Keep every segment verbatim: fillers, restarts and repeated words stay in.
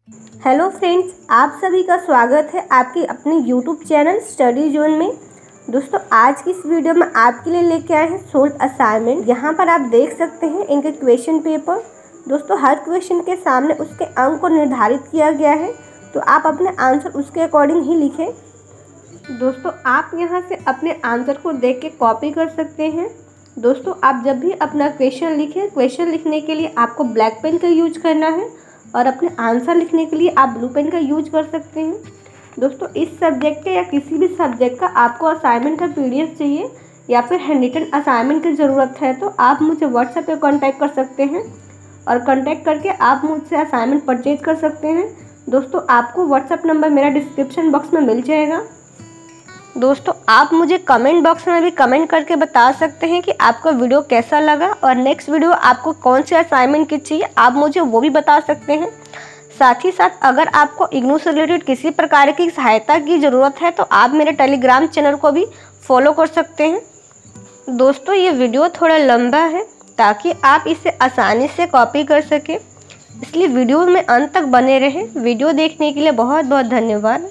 Hello friends, आप सभी का स्वागत है आपके अपने यूट्यूब चैनल स्टडी जोन में। दोस्तों, आज की इस वीडियो में आपके लिए लेके आए हैं सोल्व असाइनमेंट। यहाँ पर आप देख सकते हैं इनके क्वेश्चन पेपर। दोस्तों, हर क्वेश्चन के सामने उसके अंक को निर्धारित किया गया है, तो आप अपने आंसर उसके अकॉर्डिंग ही लिखें। दोस्तों, आप यहाँ से अपने आंसर को देख के कॉपी कर सकते हैं। दोस्तों, आप जब भी अपना क्वेश्चन लिखें, क्वेश्चन लिखने के लिए आपको ब्लैक पेन का यूज करना है और अपने आंसर लिखने के लिए आप ब्लू पेन का यूज कर सकते हैं। दोस्तों, इस सब्जेक्ट के या किसी भी सब्जेक्ट का आपको असाइनमेंट का पीडीएफ चाहिए या फिर हैंड रिटन असाइनमेंट की ज़रूरत है तो आप मुझे व्हाट्सएप पे कांटेक्ट कर सकते हैं और कांटेक्ट करके आप मुझसे असाइनमेंट परचेज कर सकते हैं। दोस्तों, आपको व्हाट्सएप नंबर मेरा डिस्क्रिप्शन बॉक्स में मिल जाएगा। दोस्तों, आप मुझे कमेंट बॉक्स में भी कमेंट करके बता सकते हैं कि आपको वीडियो कैसा लगा और नेक्स्ट वीडियो आपको कौन से असाइनमेंट की चाहिए, आप मुझे वो भी बता सकते हैं। साथ ही साथ अगर आपको इग्नू से रिलेटेड किसी प्रकार की सहायता की ज़रूरत है तो आप मेरे टेलीग्राम चैनल को भी फॉलो कर सकते हैं। दोस्तों, ये वीडियो थोड़ा लंबा है ताकि आप इसे आसानी से कॉपी कर सकें, इसलिए वीडियो में अंत तक बने रहें। वीडियो देखने के लिए बहुत बहुत धन्यवाद।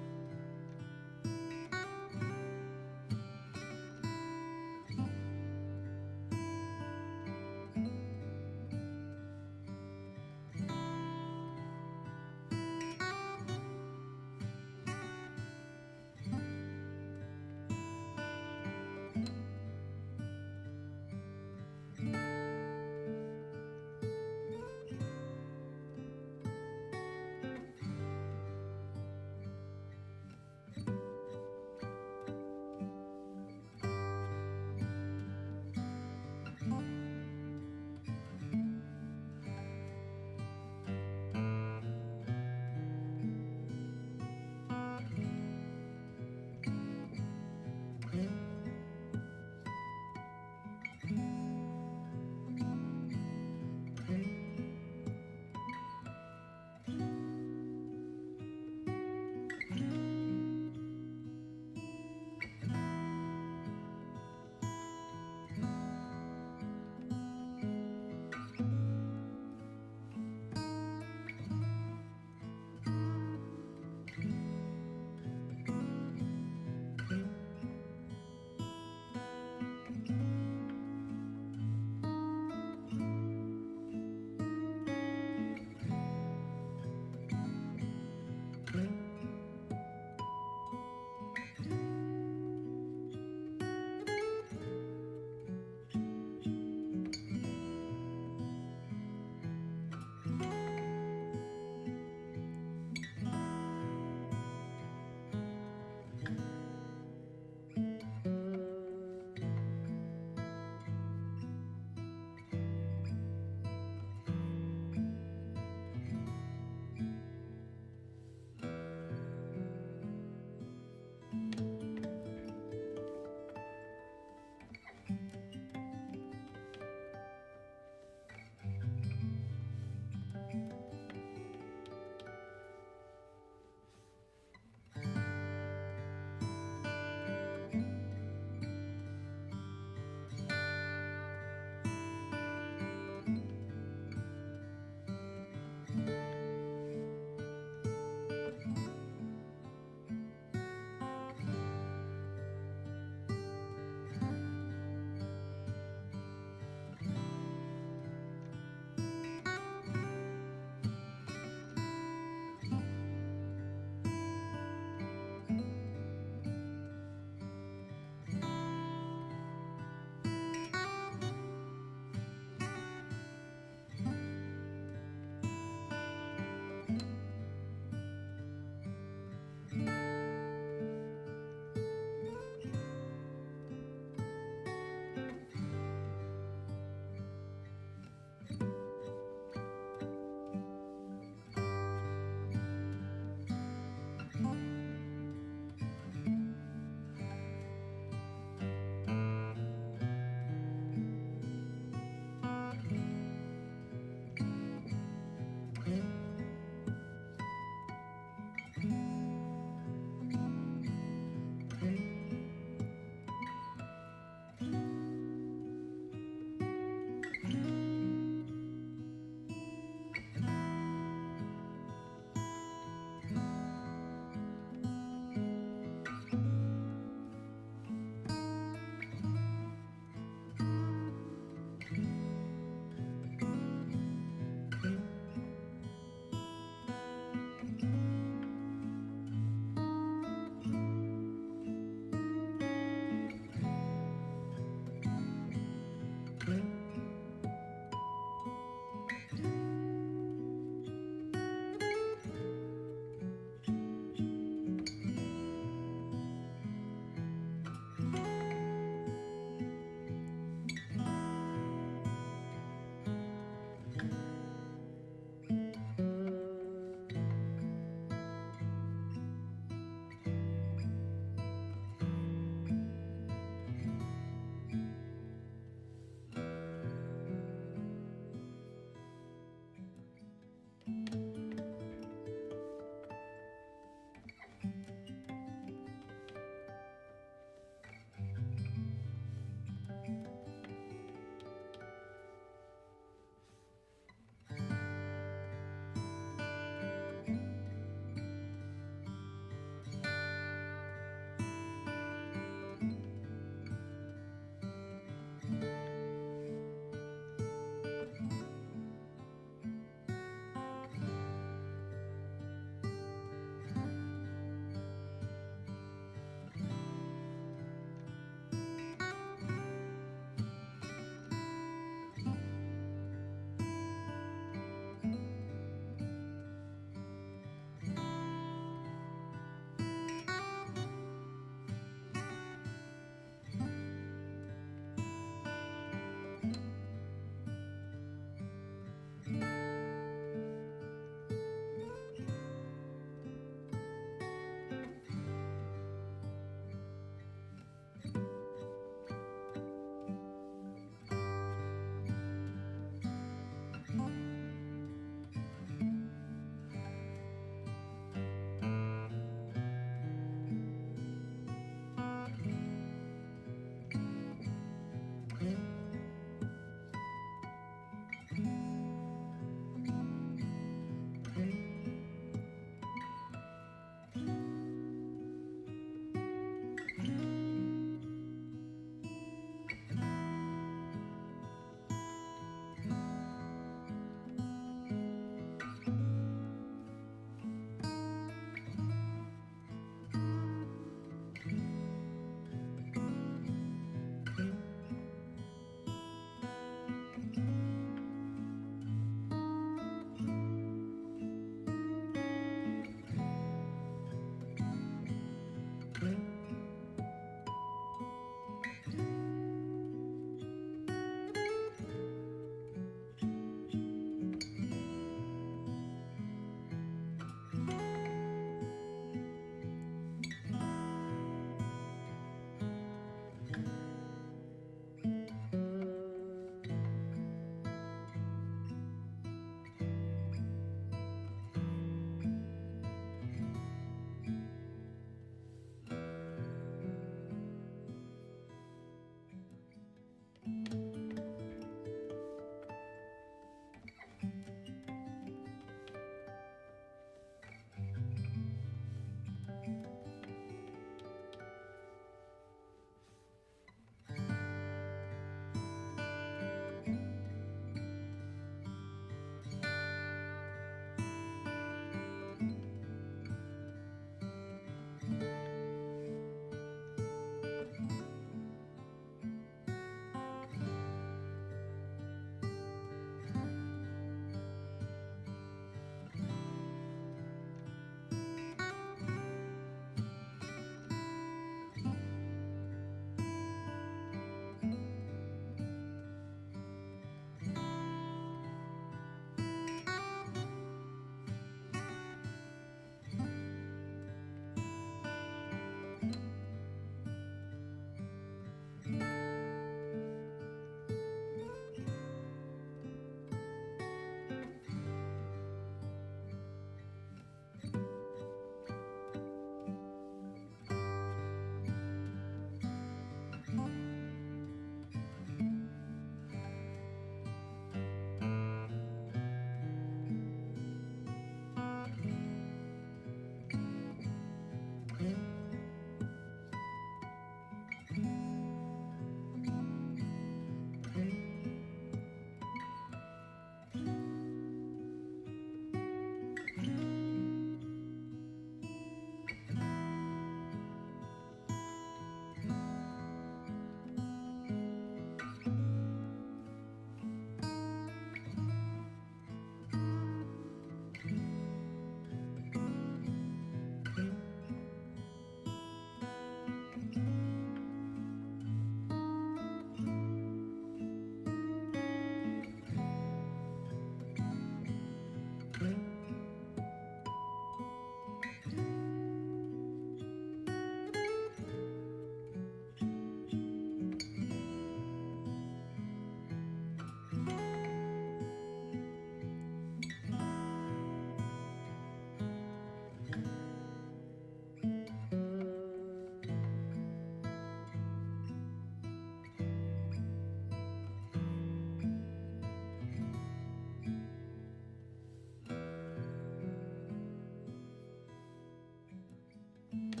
हैं।